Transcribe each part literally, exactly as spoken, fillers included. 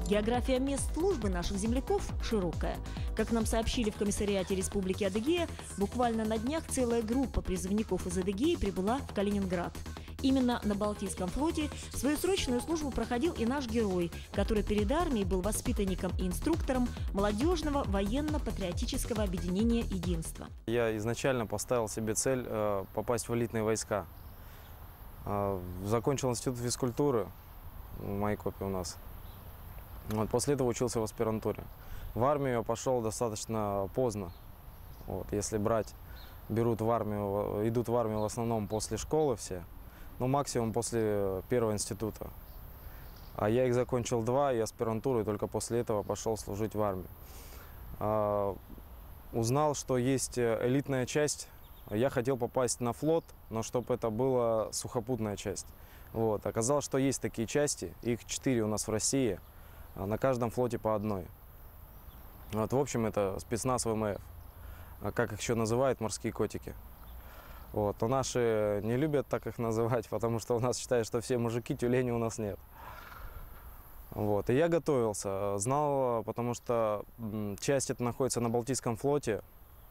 География мест службы наших земляков широкая. Как нам сообщили в комиссариате Республики Адыгея, буквально на днях целая группа призывников из Адыгеи прибыла в Калининград. Именно на Балтийском флоте свою срочную службу проходил и наш герой, который перед армией был воспитанником и инструктором молодежного военно-патриотического объединения «Единство». Я изначально поставил себе цель э, попасть в элитные войска. Э, закончил институт физкультуры в Майкопе у нас. Вот, после этого учился в аспирантуре. В армию я пошел достаточно поздно. Вот, если брать, берут в армию, идут в армию в основном после школы все, ну максимум после первого института. А я их закончил два, и аспирантуру, и только после этого пошел служить в армию. А, узнал, что есть элитная часть. Я хотел попасть на флот, но чтобы это была сухопутная часть. Вот. Оказалось, что есть такие части, их четыре у нас в России. На каждом флоте по одной. Вот, в общем, это спецназ ВМФ. Как их еще называют, морские котики. Вот. Но наши не любят так их называть, потому что у нас считают, что все мужики, тюлени у нас нет. Вот. И я готовился, знал, потому что часть эта находится на Балтийском флоте.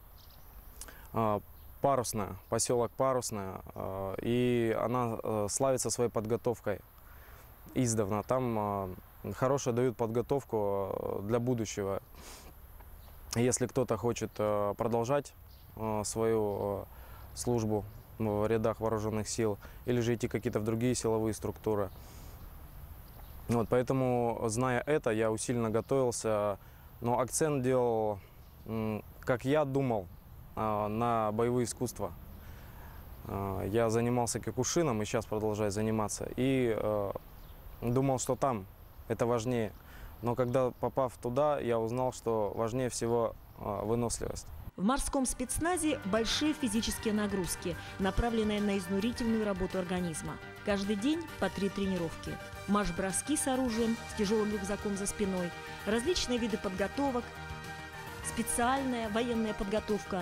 Парусная, поселок Парусная. И она славится своей подготовкой издавна. Там хорошую дают подготовку для будущего. Если кто-то хочет продолжать свою службу в рядах вооруженных сил или же идти какие-то в другие силовые структуры. Вот, поэтому, зная это, я усиленно готовился, но акцент делал, как я думал, на боевые искусства. Я занимался кёкушином и сейчас продолжаю заниматься. И думал, что там это важнее. Но когда, попав туда, я узнал, что важнее всего э, выносливость. В морском спецназе большие физические нагрузки, направленные на изнурительную работу организма. Каждый день по три тренировки. Марш-броски с оружием, с тяжелым рюкзаком за спиной, различные виды подготовок, специальная военная подготовка,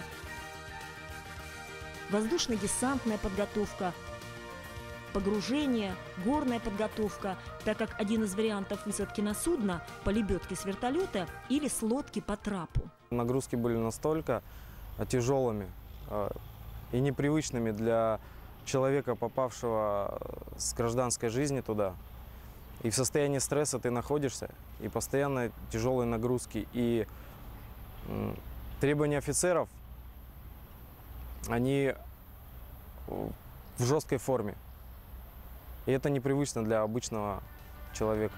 воздушно-десантная подготовка, погружение, горная подготовка, так как один из вариантов высадки на судно – по лебедке с вертолета или с лодки по трапу. Нагрузки были настолько тяжелыми и непривычными для человека, попавшего с гражданской жизни туда. И в состоянии стресса ты находишься, и постоянно тяжелые нагрузки. И требования офицеров, они в жесткой форме. И это непривычно для обычного человека.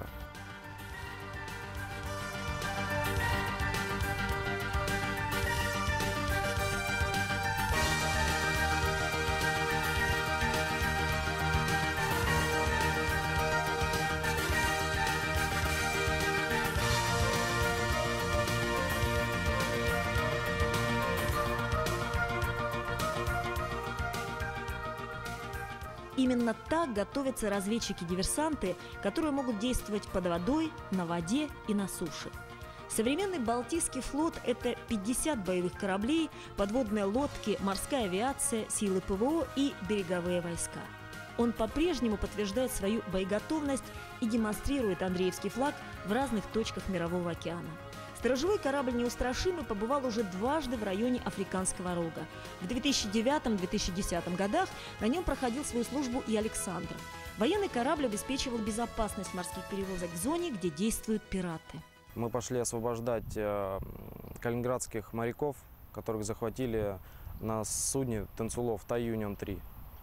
Именно так готовятся разведчики-диверсанты, которые могут действовать под водой, на воде и на суше. Современный Балтийский флот – это пятьдесят боевых кораблей, подводные лодки, морская авиация, силы ПВО и береговые войска. Он по-прежнему подтверждает свою боеготовность и демонстрирует Андреевский флаг в разных точках Мирового океана. Сторожевой корабль «Неустрашимый» побывал уже дважды в районе Африканского рога. В две тысячи девятом — две тысячи десятом годах на нем проходил свою службу и Александр. Военный корабль обеспечивал безопасность морских перевозок в зоне, где действуют пираты. Мы пошли освобождать э, калининградских моряков, которых захватили на судне «Тенцулов» Тай-Юнион три.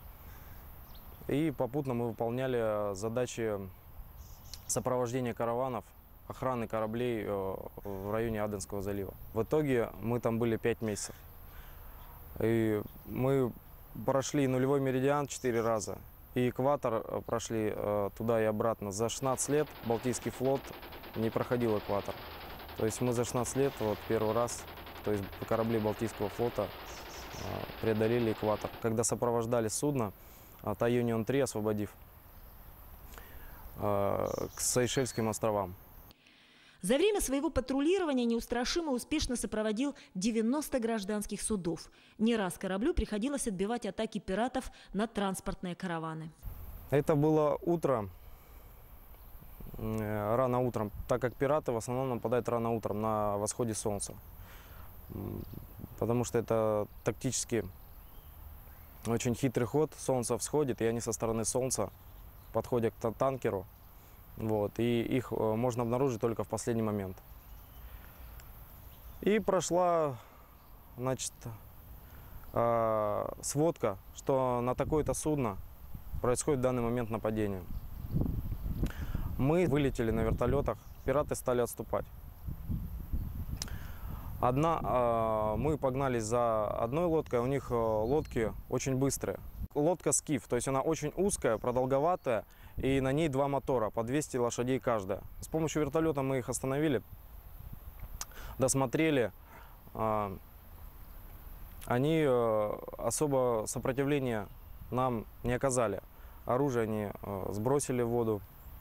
И попутно мы выполняли задачи сопровождения караванов, охраны кораблей в районе Аденского залива. В итоге мы там были пять месяцев. И мы прошли нулевой меридиан четыре раза. И экватор прошли туда и обратно. За шестнадцать лет Балтийский флот не проходил экватор. То есть мы за шестнадцать лет вот первый раз, то есть корабли Балтийского флота преодолели экватор. Когда сопровождали судно Тай-Юнион три, освободив, к Сейшельским островам. За время своего патрулирования «Неустрашимый» успешно сопроводил девяносто гражданских судов. Не раз кораблю приходилось отбивать атаки пиратов на транспортные караваны. Это было утро. Рано рано утром, так как пираты в основном нападают рано утром на восходе солнца. Потому что это тактически очень хитрый ход. Солнце всходит, и они со стороны солнца подходят к танкеру. Вот, и их можно обнаружить только в последний момент. И прошла, значит, сводка, что на такое-то судно происходит в данный момент нападение. Мы вылетели на вертолетах, пираты стали отступать. Одна, мы погнались за одной лодкой, у них лодки очень быстрые. Лодка «Скиф», то есть она очень узкая, продолговатая, и на ней два мотора, по двести лошадей каждая. С помощью вертолета мы их остановили, досмотрели. Они особо сопротивления нам не оказали. Оружие они сбросили в воду.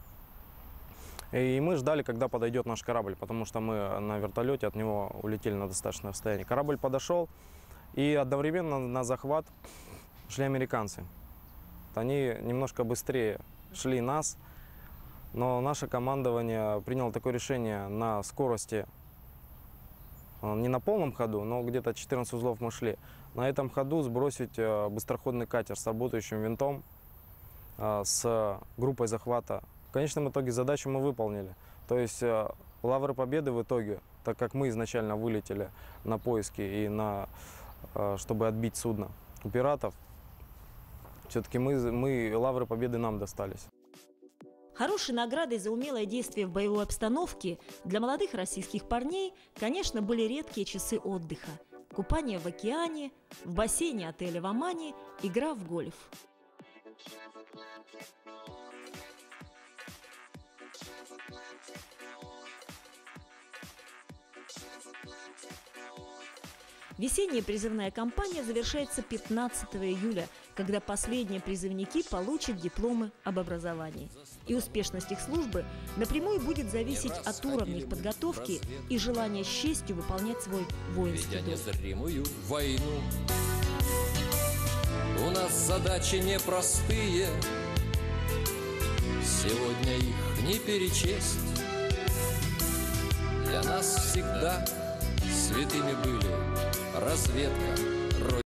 И мы ждали, когда подойдет наш корабль, потому что мы на вертолете от него улетели на достаточное расстояние. Корабль подошел, и одновременно на захват шли американцы. Они немножко быстрее шли нас, но наше командование приняло такое решение на скорости, не на полном ходу, но где-то четырнадцать узлов мы шли. На этом ходу сбросить быстроходный катер с работающим винтом, с группой захвата. В конечном итоге задачу мы выполнили. То есть лавры победы в итоге, так как мы изначально вылетели на поиски и на, чтобы отбить судно у пиратов, все-таки мы, мы, лавры победы нам достались. Хорошей наградой за умелое действие в боевой обстановке для молодых российских парней, конечно, были редкие часы отдыха. Купание в океане, в бассейне отеля в Омане, игра в гольф. Весенняя призывная кампания завершается пятнадцатого июля, когда последние призывники получат дипломы об образовании. И успешность их службы напрямую будет зависеть от уровня их подготовки и желания с честью выполнять свой воинский долг. Незримую войну. У нас задачи непростые, сегодня их не перечесть. Для нас всегда святыми были разведка,